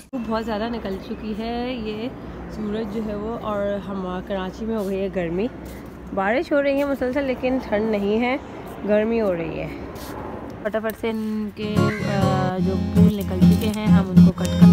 बहुत ज़्यादा निकल चुकी है ये सूरज जो है वो, और हम कराची में हो गई है गर्मी। बारिश हो रही है मुसलसल लेकिन ठंड नहीं है, गर्मी हो रही है। फटाफट से इनके जो फूल निकल चुके हैं हम उनको कट कर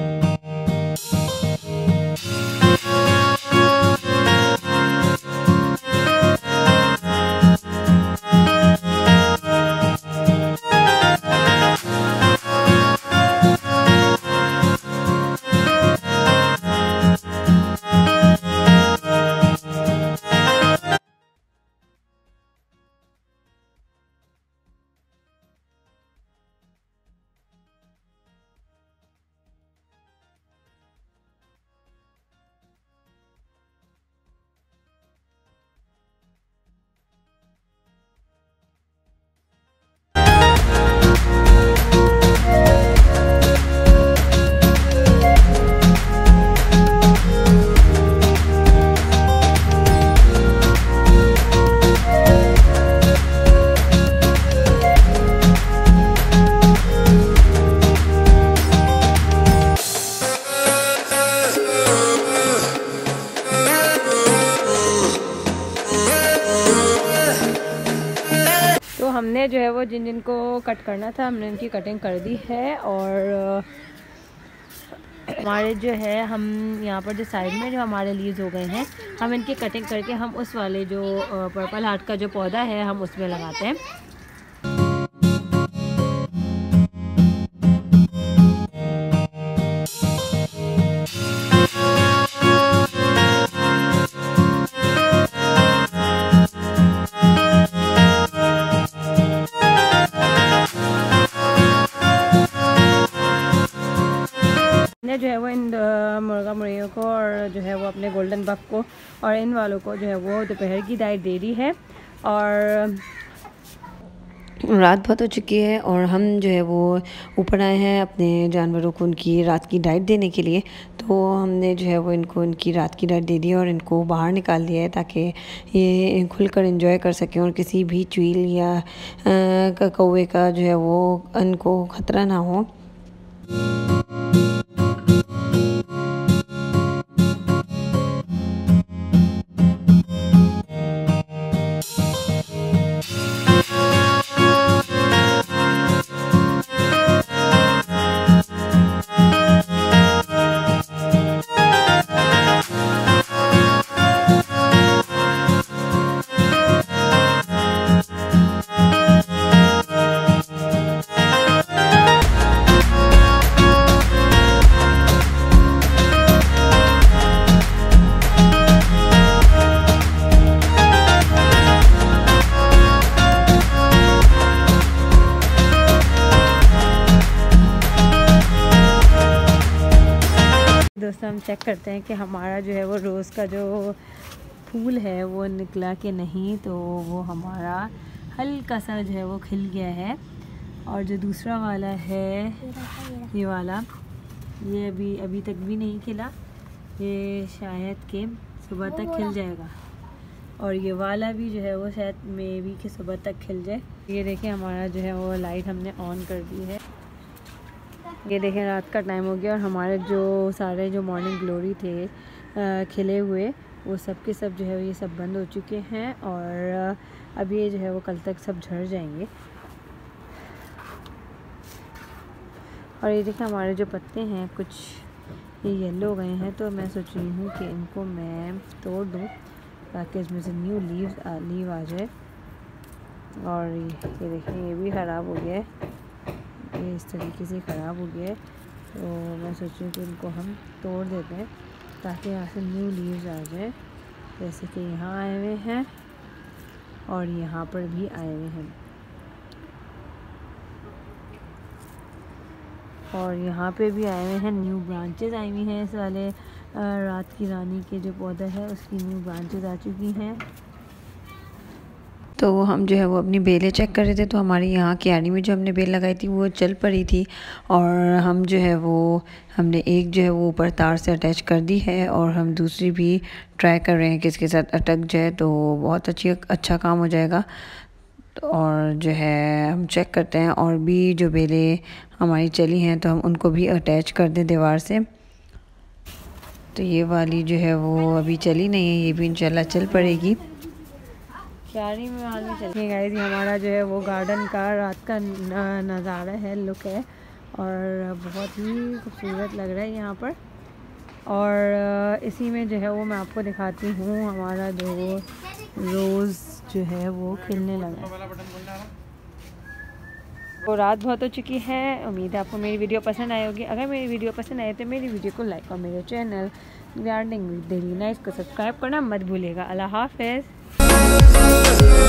हमने जो है वो जिन जिनको कट करना था हमने इनकी कटिंग कर दी है। और हमारे जो है हम यहाँ पर जो साइड में जो हमारे लीव्स हो गए हैं, हम इनकी कटिंग करके हम उस वाले जो पर्पल हार्ट का जो पौधा है हम उसमें लगाते हैं। जो है वो इन मुर्गा मुर्गियों को और जो है वो अपने गोल्डन बफ को और इन वालों को जो है वो दोपहर की डाइट दे दी है। और रात बहुत हो चुकी है और हम जो है वो ऊपर आए हैं अपने जानवरों को उनकी रात की डाइट देने के लिए। तो हमने जो है वो इनको उनकी रात की डाइट दे दी और इनको बाहर निकाल दिया है ताकि ये खुलकर एंजॉय कर सकें और किसी भी चील या कौवे का जो है वो इनको ख़तरा ना हो। दोस्तों हम चेक करते हैं कि हमारा जो है वो रोज़ का जो फूल है वो निकला कि नहीं। तो वो हमारा हल्का सा जो है वो खिल गया है। और जो दूसरा वाला है ये वाला, ये अभी तक भी नहीं खिला, ये शायद के सुबह तक खिल जाएगा। और ये वाला भी जो है वो शायद मे बी कि सुबह तक खिल जाए। ये देखें हमारा जो है वो लाइट हमने ऑन कर दी है। ये देखें रात का टाइम हो गया और हमारे जो सारे जो मॉर्निंग ग्लोरी थे खिले हुए वो सब के सब जो है ये सब बंद हो चुके हैं। और अब ये जो है वो कल तक सब झड़ जाएंगे। और ये देखें हमारे जो पत्ते हैं कुछ ये येलो हो गए हैं। तो मैं सोच रही हूँ कि इनको मैं तोड़ दूँ ताकि इसमें से न्यू लीव आ जाए। और ये देखें ये भी ख़राब हो गया है, ये इस तरीके से ख़राब हो गया है। तो मैं सोच रही हूँ कि इनको हम तोड़ देते हैं ताकि यहाँ से न्यू लीव्स आ जाए। जैसे कि यहाँ आए हुए हैं और यहाँ पर भी आए हुए हैं और यहाँ पे भी आए हुए हैं, न्यू ब्रांचेस आई हुई हैं। इस वाले रात की रानी के जो पौधा है उसकी न्यू ब्रांचेस आ चुकी हैं। तो हम जो है वो अपनी बेलें चेक कर रहे थे। तो हमारी यहाँ क्यारी में जो हमने बेल लगाई थी वो चल पड़ी थी और हम जो है वो हमने एक जो है वो ऊपर तार से अटैच कर दी है और हम दूसरी भी ट्राई कर रहे हैं कि इसके साथ अटक जाए तो बहुत अच्छा काम हो जाएगा। तो और जो है हम चेक करते हैं और भी जो बेलें हमारी चली हैं तो हम उनको भी अटैच कर दें दीवार से। तो ये वाली जो है वो अभी चली नहीं है, ये भी इंशाल्लाह चल पड़ेगी। क्यारी में मालूम चलिए गाइस, ये हमारा जो है वो गार्डन का रात का नज़ारा है, लुक है और बहुत ही खूबसूरत लग रहा है यहाँ पर। और इसी में जो है वो मैं आपको दिखाती हूँ हमारा जो रोज़ जो है वो खिलने लगा। तो रात बहुत हो चुकी है, उम्मीद है आपको मेरी वीडियो पसंद आई होगी। अगर मेरी वीडियो पसंद आए तो मेरी वीडियो को लाइक और मेरे channel gardening with daily nights को सब्सक्राइब करना मत भूलिएगा। अल्लाह हाफ़िज़।